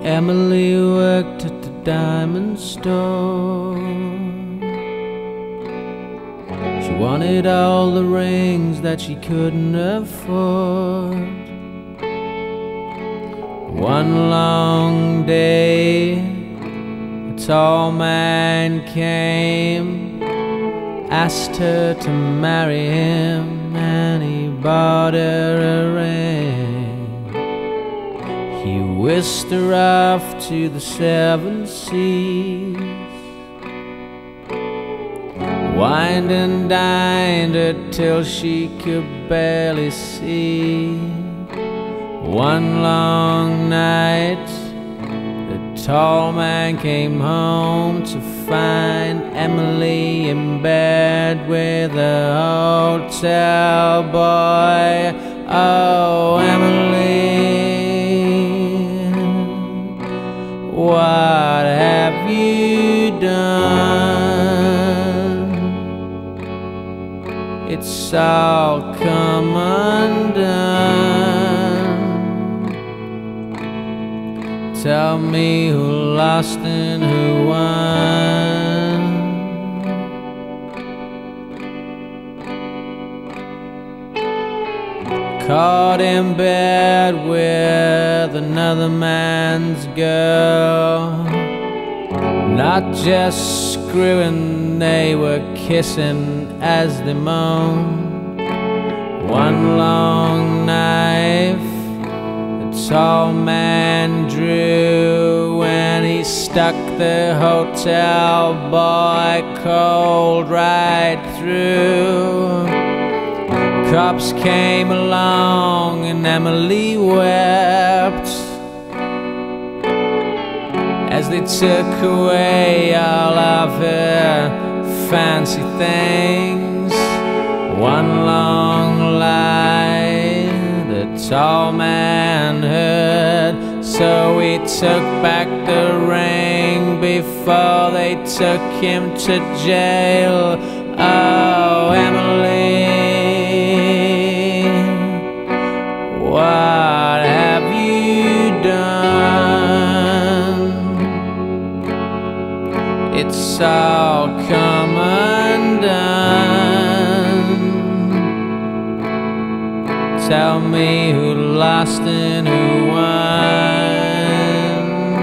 Emily worked at the diamond store. She wanted all the rings that she couldn't afford. One long day, a tall man came, asked her to marry him, and he bought her a ring. He whisked her off to the 7 seas, wined and dined her till she could barely see. One long night, the tall man came home to find Emily in bed with a hotel boy. Oh, Emily, what have you done? It's all come undone. Tell me who lost and who won. Caught in bed with another man's girl, not just screwing, they were kissing as they moaned. One long knife the tall man drew when he stuck the hotel boy cold right through. Cops came along and Emily wept as they took away all of her fancy things. One long lie the tall man heard, so he took back the ring before they took him to jail. Oh, Emily, what have you done? It's all come undone. Tell me who lost and who won.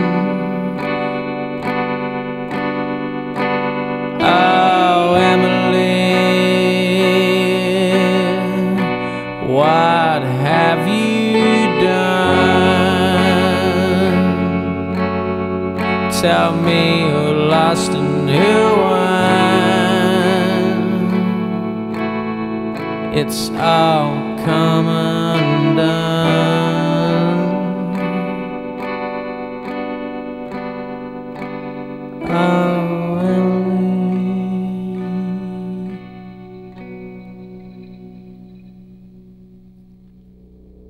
Oh, Emily, what have you done? Tell me who lost and who won. It's all come